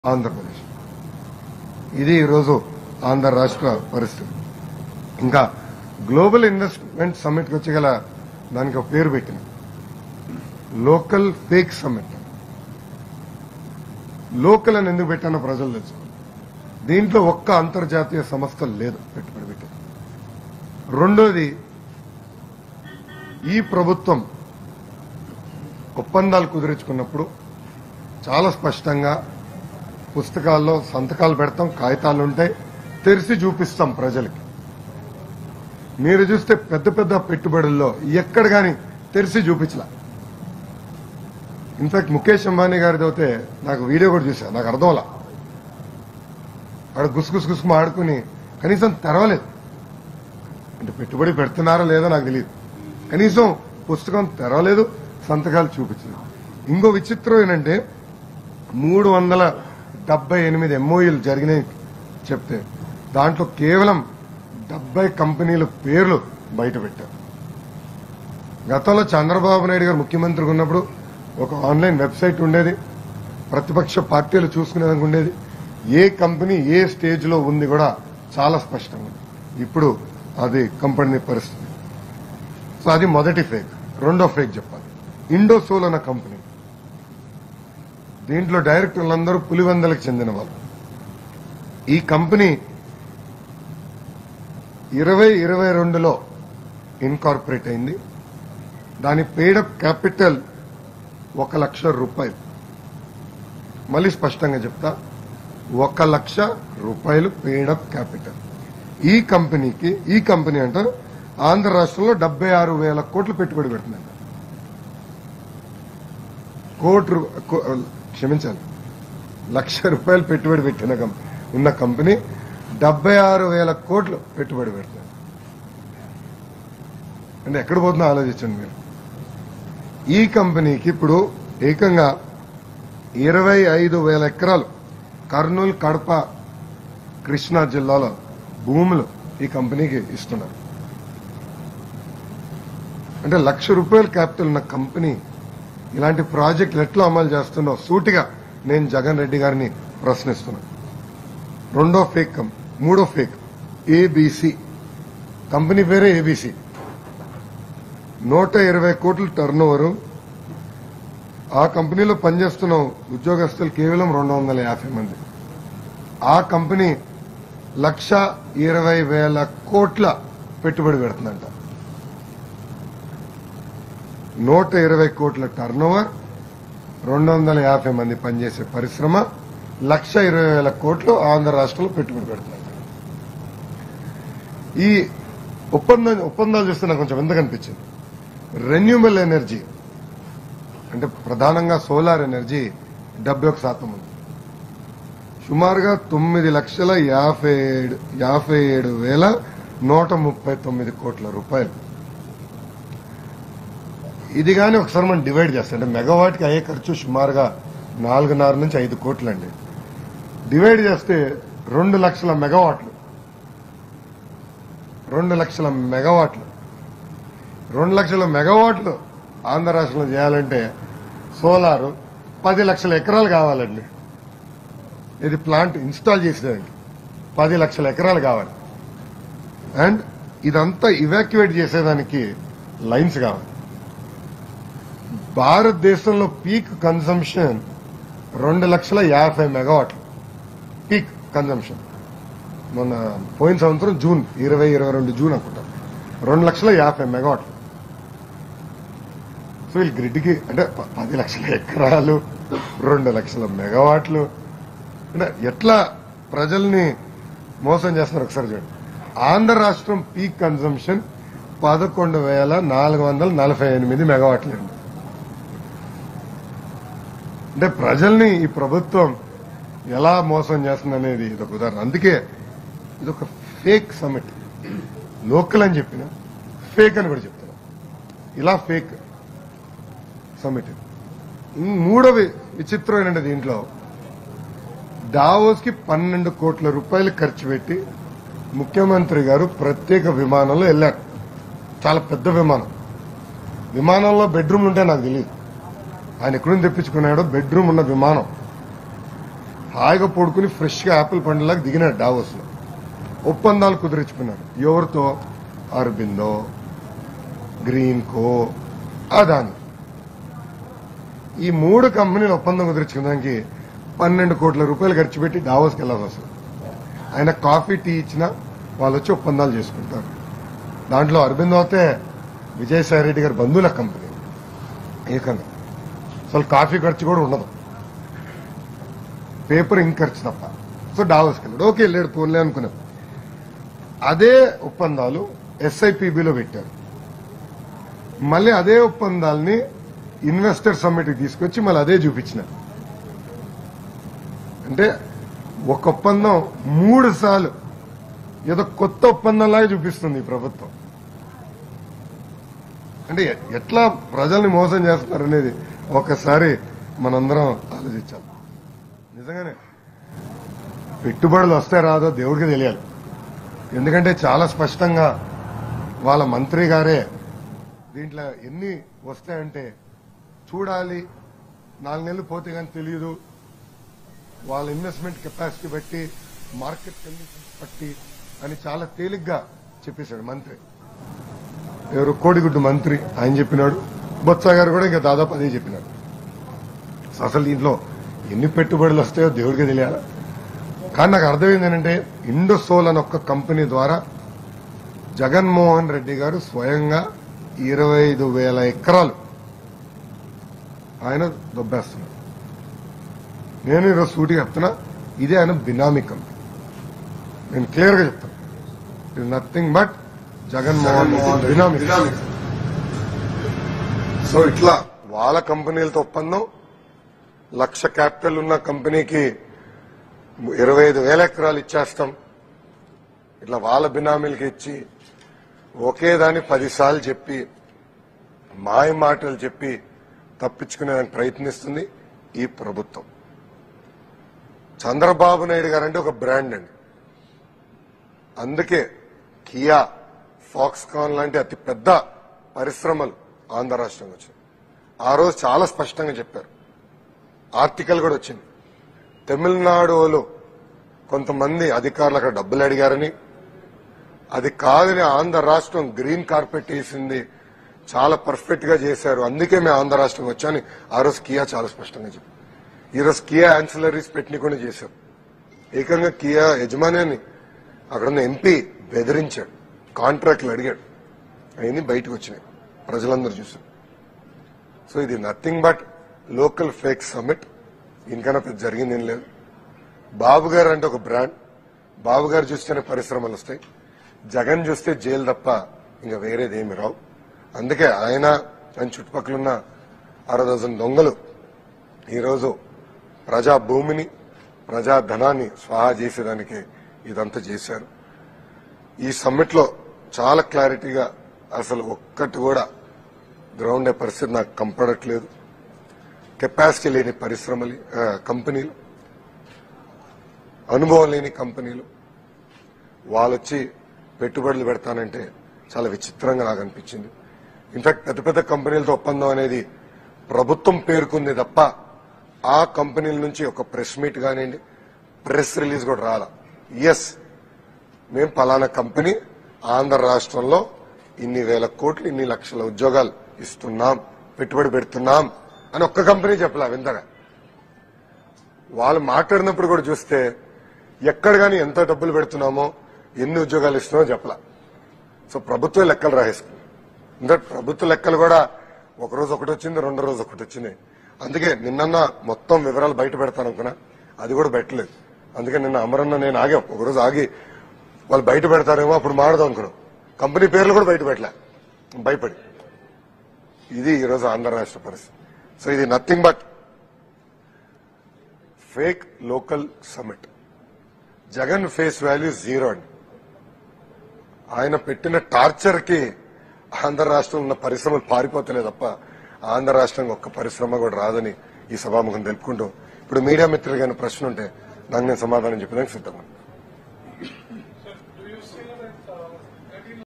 ఆంధ్రప్రదేశ్. ఇది ఈరోజు ఆంధ్ర రాష్ట్ర పరిస్థితి. ఇంకా గ్లోబల్ ఇన్వెస్ట్మెంట్ సమ్మిట్కి వచ్చి గల దానికి ఒక పేరు పెట్టిన లోకల్ ఫేక్ సమ్మిట్. లోకల్ అని ఎందుకు పెట్టానో ప్రజలు తెలుసుకోవాలి. దీంట్లో ఒక్క అంతర్జాతీయ సంస్థ లేదు పెట్టుబడి పెట్టింది. రెండోది, ఈ ప్రభుత్వం ఒప్పందాలు కుదిరించుకున్నప్పుడు చాలా స్పష్టంగా పుస్తకాల్లో సంతకాలు పెడతాం, కాగితాలు ఉంటాయి, తెరిచి చూపిస్తాం ప్రజలకి. మీరు చూస్తే పెద్ద పెద్ద పెట్టుబడుల్లో ఎక్కడ కానీ తెరిచి చూపించలా. ఇన్ఫాక్ట్ ముఖేష్ అంబానీ గారిది అయితే నాకు వీడియో కూడా చూసా, నాకు అర్థంలా. అక్కడ గుసుగుసు ఆడుకుని కనీసం తెరవలేదు. అంటే పెట్టుబడి పెడుతున్నారో లేదో నాకు తెలియదు. కనీసం పుస్తకం తెరవలేదు, సంతకాలు చూపించలేదు. ఇంకో విచిత్రం ఏంటంటే 378 ఎంఓయూలు జరిగినాయి చెప్తే దాంట్లో కేవలం 70 కంపెనీల పేర్లు బయట పెట్టారు. గతంలో చంద్రబాబు నాయుడు గారు ముఖ్యమంత్రిగా ఉన్నప్పుడు ఒక ఆన్లైన్ వెబ్సైట్ ఉండేది, ప్రతిపక్ష పార్టీలు చూసుకునేందుకు ఉండేది. ఏ కంపెనీ ఏ స్టేజ్ లో ఉంది కూడా చాలా స్పష్టంగా ఉంది. ఇప్పుడు అది కంపెనీ పరిస్థితి. సో అది మొదటి ఫేక్. రెండో ఫేక్ చెప్పాలి, ఇండోసోల్ అన్న కంపెనీ. దీంట్లో డైరెక్టర్లందరూ పులివెందలకు చెందిన వాళ్ళు. ఈ కంపెనీ 2022లో ఇన్కార్పొరేట్ అయింది. దాని పెయిడప్ క్యాపిటల్ 1 లక్ష రూపాయలు. మళ్ళీ స్పష్టంగా చెప్తా, 1 లక్ష రూపాయలు పెయిడప్ క్యాపిటల్. ఈ కంపెనీ అంటారు ఆంధ్ర రాష్ట్రంలో 76,000 కోట్లు పెట్టుబడి పెడుతుందంట. లక్ష రూపాయలు పెట్టుబడి పెట్టిన ఉన్న కంపెనీ 76,000 కోట్లు పెట్టుబడి పెడుతుంది. అంటే ఎక్కడ పోతుందో ఆలోచించండి మీరు. ఈ కంపెనీకి ఇప్పుడు ఏకంగా 25,000 ఎకరాలు కర్నూలు, కడప, కృష్ణా జిల్లాలో భూములు ఈ కంపెనీకి ఇస్తున్నారు. అంటే 1 లక్ష రూపాయల క్యాపిటల్ ఉన్న కంపెనీ ఇలాంటి ప్రాజెక్టులు ఎట్లా అమలు చేస్తుందో సూటిగా నేను జగన్ రెడ్డి గారిని ప్రశ్నిస్తున్నాను. మూడో ఫేక్ ఏబీసీ. కంపెనీ పేరే ఏబీసీ. 120 కోట్ల టర్న్ ఓవర్. ఆ కంపెనీలో పనిచేస్తున్న ఉద్యోగస్తులు కేవలం 250 మంది. ఆ కంపెనీ 1,20,000 కోట్ల పెట్టుబడి పెడుతుందంట. 120 కోట్ల టర్న్ ఓవర్, 250 మంది పనిచేసే పరిశ్రమ, 1,20,000 కోట్లు ఆంధ్ర రాష్ట్రంలో పెట్టుబడి పెడుతున్నారు. ఈ ఒప్పందాలు చూస్తే నాకు కొంచెం వింతగా అనిపించింది. రెన్యూబుల్ ఎనర్జీ అంటే ప్రధానంగా సోలార్ ఎనర్జీ 71% ఉంది. సుమారుగా 9,57,139 కోట్ల రూపాయలు. ఇది కానీ ఒకసారి మనం డివైడ్ చేస్తాం అంటే మెగావాట్కి అయ్యే ఖర్చు సుమారుగా 4.5 నుంచి 5 కోట్లండి. డివైడ్ చేస్తే 2 లక్షల మెగావాట్లు. 2 లక్షల మెగావాట్లు 2 లక్షల మెగావాట్లు ఆంధ్ర రాష్ట్రంలో చేయాలంటే సోలారు 10 లక్షల ఎకరాలు కావాలండి. ఇది ప్లాంట్ ఇన్స్టాల్ చేసేదానికి 10 లక్షల ఎకరాలు కావాలి. అండ్ ఇదంతా ఇవాక్యువేట్ చేసేదానికి లైన్స్ కావాలి. భారతదేశంలో పీక్ కన్సంప్షన్ 2,50,000 మెగావాట్లు పీక్ కన్సంప్షన్. మొన్న పోయిన సంవత్సరం జూన్ 2022 జూన్ అనుకుంటా 2,50,000 మెగావాట్లు. సో వీళ్ళు గ్రిడ్కి అంటే 10 లక్షల ఎకరాలు, 2 లక్షల మెగావాట్లు. అంటే ఎట్లా ప్రజల్ని మోసం చేస్తున్నారు ఒకసారి చూడండి. ఆంధ్ర రాష్ట్రం పీక్ కన్సంప్షన్ 11,448 మెగావాట్లు అండి. అంటే ప్రజల్ని ఈ ప్రభుత్వం ఎలా మోసం చేస్తుందనేది ఇదొక ఉదాహరణ. అందుకే ఇదొక ఫేక్ సమ్మిట్. లోకల్ అని చెప్పిన ఫేక్ అని కూడా చెప్తున్నా. ఇలా ఫేక్ సమ్మిట్. మూడవ విచిత్రం ఏంటంటే దీంట్లో డావోస్ కి 12 కోట్ల రూపాయలు ఖర్చు పెట్టి ముఖ్యమంత్రి గారు ప్రత్యేక విమానంలో వెళ్లారు. చాలా పెద్ద విమానం. విమానంలో బెడ్రూమ్లు ఉంటే నాకు తెలియదు. ఆయన ఎక్కడి నుంచి తెప్పించుకున్నాడో బెడ్రూమ్ ఉన్న విమానం. హాయిగా పడుకుని ఫ్రెష్ గా యాపిల్ పండులాగా దిగినాడు డావోస్ లో. ఒప్పందాలు కుదిరించుకున్నారు. ఎవరితో? Aurobindo, Greenko, Adani. ఈ 3 కంపెనీలు ఒప్పందం కుదిరించుకోవడానికి 12 కోట్ల రూపాయలు ఖర్చు పెట్టి డావోస్కి వెళ్ళాల్సి వస్తుంది. ఆయన కాఫీ టీ ఇచ్చినా వాళ్ళు వచ్చి ఒప్పందాలు చేసుకుంటారు. దాంట్లో అరబిందో అయితే విజయసాయి రెడ్డి గారి బంధువుల కంపెనీ. ఏకంగా అసలు కాఫీ ఖర్చు కూడా ఉండదు, పేపర్ ఇంక్ ఖర్చు తప్ప. సో డావోస్కి వెళ్ళాడు. ఓకే, వెళ్ళాడు, పోలే అనుకున్నాం. అదే ఒప్పందాలు ఎస్ఐపిబిలో పెట్టారు. మళ్ళీ అదే ఒప్పందాలని ఇన్వెస్టర్ సమ్మిట్కి తీసుకొచ్చి మళ్ళీ అదే చూపించినారు. అంటే ఒక ఒప్పందం 3 సార్లు ఏదో కొత్త ఒప్పందంలాగా చూపిస్తుంది ఈ ప్రభుత్వం. అంటే ఎట్లా ప్రజల్ని మోసం చేస్తున్నారనేది ఒకసారి మనందరం ఆలోచించాలి. నిజంగానే పెట్టుబడులు వస్తే రాదో దేవుడికి తెలియాలి. ఎందుకంటే చాలా స్పష్టంగా వాళ్ళ మంత్రి గారే దీంట్లో ఎన్ని వస్తాయంటే చూడాలి, 4 నెలలు పోతే కానీ తెలియదు, వాళ్ళ ఇన్వెస్ట్మెంట్ కెపాసిటీ బట్టి, మార్కెట్ కండిషన్స్ బట్టి అని చాలా తేలిగ్గా చెప్పేశాడు మంత్రి. ఎవరు? కోడిగుడ్డు మంత్రి ఆయన చెప్పినాడు. బొత్స గారు కూడా ఇంకా దాదాపు అదే చెప్పినాడు. అసలు దీంట్లో ఎన్ని పెట్టుబడులు వస్తాయో దేవుడికి తెలియాలా. కానీ నాకు అర్థమైంది ఏంటంటే ఇండోసోల్ అని ఒక కంపెనీ ద్వారా జగన్మోహన్ రెడ్డి గారు స్వయంగా 25,000 ఎకరాలు ఆయన దొబ్బేస్తున్నారు. నేను ఈరోజు సూటిగా చెప్తున్నా, ఇదే ఆయన బినామీ కంపెనీ. నేను క్లియర్ గా చెప్తాను, it nothing but Jaganmohan Reddy benami. So ఇట్లా వాళ్ళ కంపెనీలతో ఒప్పందం, 1,00,000 క్యాపిటల్ ఉన్న కంపెనీకి 25,000 ఎకరాలు ఇచ్చేస్తాం. ఇట్లా వాళ్ళ బినామీలకి ఇచ్చి ఒకే దాన్ని 10 సార్లు చెప్పి మాయ మాటలు చెప్పి తప్పించుకునేదానికి ప్రయత్నిస్తుంది ఈ ప్రభుత్వం. చంద్రబాబు నాయుడు గారంటే ఒక బ్రాండ్ అండి. అందుకే కియా, ఫాక్స్కాన్ లాంటి అతి పెద్ద పరిశ్రమలు ఆంధ్ర రాష్ట్రంలో వచ్చాయి. ఆ రోజు చాలా స్పష్టంగా చెప్పారు, ఆర్టికల్ కూడా వచ్చింది. తమిళనాడులో కొంతమంది అధికారులు అక్కడ డబ్బులు అడిగారని, అది కాదని ఆంధ్ర రాష్ట్రం గ్రీన్ కార్పెట్ వేసింది, చాలా పర్ఫెక్ట్ గా చేశారు, అందుకే మేము ఆంధ్ర రాష్ట్రం వచ్చాని ఆ రోజు కియా చాలా స్పష్టంగా చెప్పారు. ఈ రోజు కియా యాన్సిలరీస్ పెట్టినకొని చేశారు. ఏకంగా కియా యజమాని అక్కడున్న ఎంపీ బెదిరించాడు, కాంట్రాక్ట్లు అడిగాడు, అవన్నీ బయటకు వచ్చినాయి, ప్రజలందరూ చూశారు. సో ఇది nothing but local fake summit. ఇంకన్నా పెద్ద జరిగిందేం లేదు. బాబు గారు అంటే ఒక బ్రాండ్. బాబు గారు చూస్తేనే పరిశ్రమలు వస్తాయి, జగన్ చూస్తే జైలు తప్ప ఇంకా వేరేదేమి రావు. అందుకే ఆయన చుట్టుపక్కలున్న 6 డజన్ దొంగలు ఈరోజు ప్రజా భూమిని, ప్రజా ధనాన్ని స్వాహా చేసేదానికి ఇదంతా చేశారు. ఈ సమ్మిట్ లో చాలా క్లారిటీగా అసలు ఒక్కటి కూడా గ్రౌండ్ అయ్యే పరిస్థితి నాకు కంపడట్లేదు. కెపాసిటీ లేని పరిశ్రమలు, కంపెనీలు, అనుభవం లేని కంపెనీలు వాళ్ళొచ్చి పెట్టుబడులు పెడతానంటే చాలా విచిత్రంగా నాకు అనిపించింది. ఇన్ఫాక్ట్ పెద్ద పెద్ద కంపెనీలతో ఒప్పందం అనేది ప్రభుత్వం పేర్కొంది తప్ప ఆ కంపెనీల నుంచి ఒక ప్రెస్ మీట్ కానివ్వండి, ప్రెస్ రిలీజ్ కూడా రాలా. ఎస్, మేము పలానా కంపెనీ ఆంధ్ర రాష్ట్రంలో ఇన్ని వేల కోట్లు, ఇన్ని లక్షల ఉద్యోగాలు ఇస్తున్నాం, పెట్టుబడి పెడుతున్నాం అని ఒక్క కంపెనీ చెప్పలా. వింతగా వాళ్ళు మాట్లాడినప్పుడు కూడా చూస్తే ఎక్కడ కానీ ఎంత డబ్బులు పెడుతున్నామో, ఎన్ని ఉద్యోగాలు ఇస్తున్నామో చెప్పలా. సో ప్రభుత్వం లెక్కలు రాసేసుకుంది. ఎందుకంటే ప్రభుత్వ లెక్కలు కూడా ఒక రోజు ఒకటి వచ్చింది, 2 రోజు ఒకటి వచ్చింది. అందుకే నిన్న మొత్తం వివరాలు బయట పెడతాను అనుకున్నా, అది కూడా పెట్టలేదు. అందుకే నిన్న అమరన్న నేను ఆగాం, ఒకరోజు ఆగి వాళ్ళు బయట పెడతారేమో అప్పుడు మాడదాం అనుకున్నాం. కంపెనీ పేర్లు కూడా బయట పెట్టలే, భయపడి. ఇది ఈరోజు ఆంధ్ర రాష్ట్ర పరిస్థితి. సో ఇది nothing but fake local summit. Jagan face value 0 అండి. ఆయన పెట్టిన టార్చర్ కి ఆంధ్ర రాష్ట్రంలో ఉన్న పరిశ్రమలు పారిపోతలే తప్ప ఆంధ్ర రాష్ట్రంలో ఒక్క పరిశ్రమ కూడా రాదని ఈ సభాముఖం తెలుపుకుంటూ, ఇప్పుడు మీడియా మిత్రులు కానీ ప్రశ్న ఉంటే నాకు నేను సమాధానం చెప్పడానికి సిద్ధంగా.